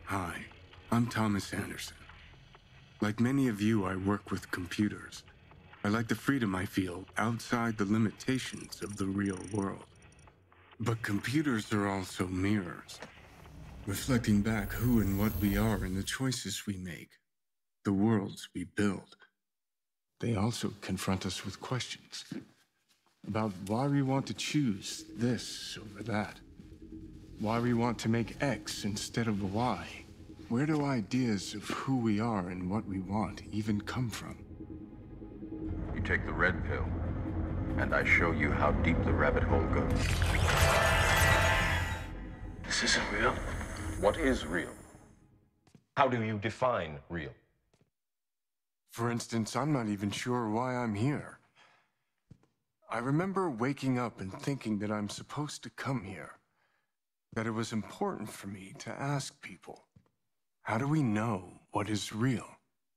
Hi, I'm Thomas Anderson. Like many of you, I work with computers. I like the freedom I feel outside the limitations of the real world. But computers are also mirrors, reflecting back who and what we are and the choices we make, the worlds we build. They also confront us with questions about why we want to choose this over that, why we want to make X instead of Y. Where do ideas of who we are and what we want even come from? You take the red pill, and I show you how deep the rabbit hole goes. This isn't real. What is real? How do you define real? For instance, I'm not even sure why I'm here. I remember waking up and thinking that I'm supposed to come here, that it was important for me to ask people, how do we know what is real?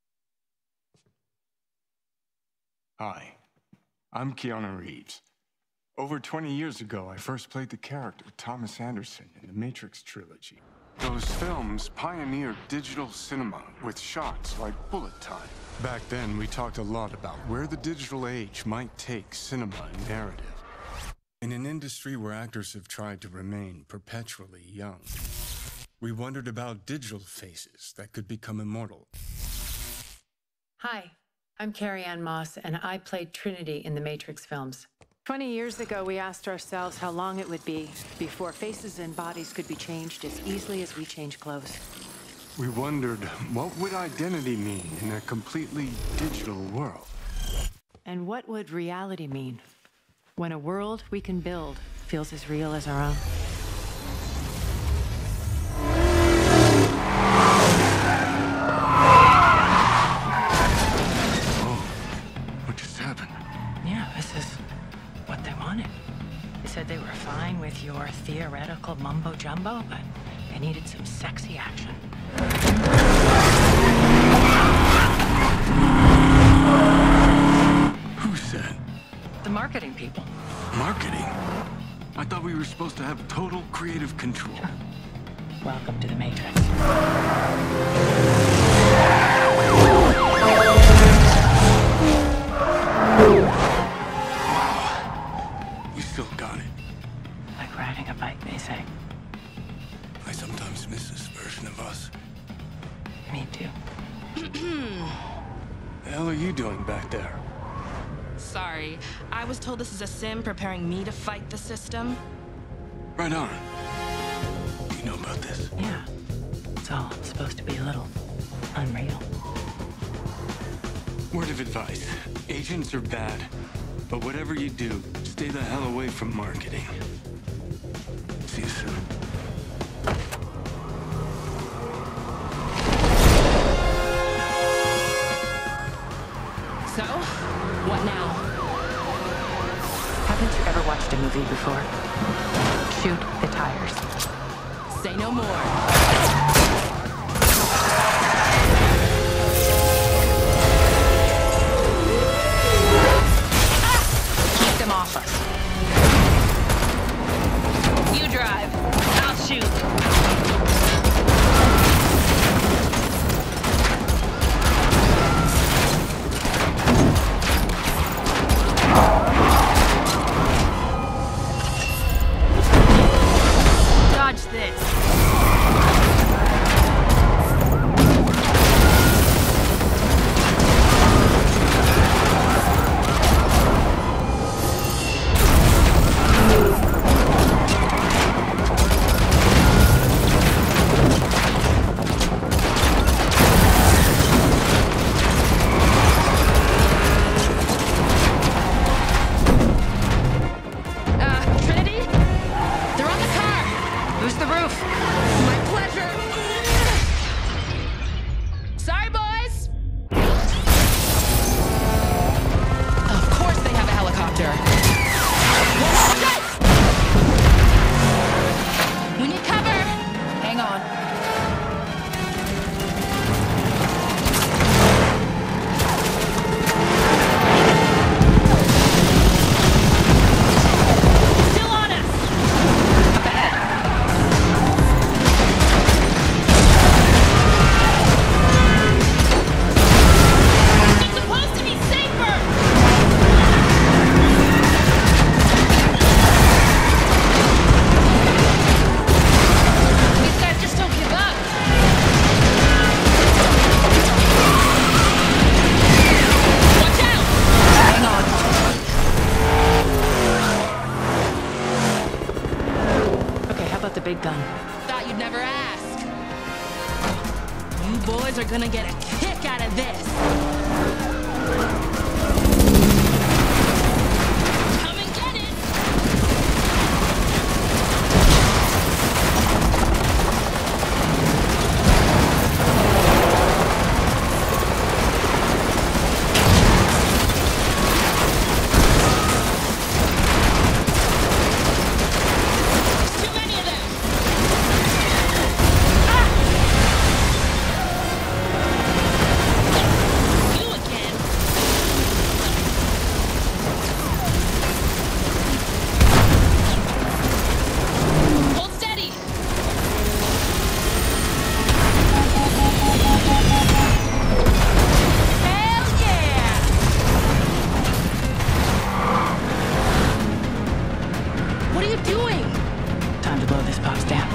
Hi, I'm Keanu Reeves. Over 20 years ago, I first played the character Thomas Anderson in the Matrix trilogy. Those films pioneered digital cinema with shots like bullet time. Back then, we talked a lot about where the digital age might take cinema and narrative. In an industry where actors have tried to remain perpetually young, we wondered about digital faces that could become immortal. Hi, I'm Carrie Ann Moss, and I played Trinity in the Matrix films. 20 years ago, we asked ourselves how long it would be before faces and bodies could be changed as easily as we change clothes. We wondered, what would identity mean in a completely digital world? And what would reality mean when a world we can build feels as real as our own? What just happened? Yeah, this is what they wanted. They said they were fine with your theoretical mumbo-jumbo, but they needed some sexy action. Who said? The marketing people. Marketing? I thought we were supposed to have total creative control. Welcome to the Matrix. You still got it. Like riding a bike, they say. I sometimes miss this version of us. Me too. The hell are you doing back there? Sorry, I was told this is a sim preparing me to fight the system. Right on. You know about this? Yeah. It's all supposed to be a little unreal. Word of advice. Agents are bad. But whatever you do, stay the hell away from marketing. See you soon. So, what now? Haven't you ever watched a movie before? Shoot the tires. Say no more. Keep them off us. You drive. I'll shoot. Dodge this. big gun. Thought you'd never ask. You boys are gonna get a kick out of this. Come and get it! Too many of them! You again! Hold steady! Hell yeah! What are you doing? Time to blow this box down.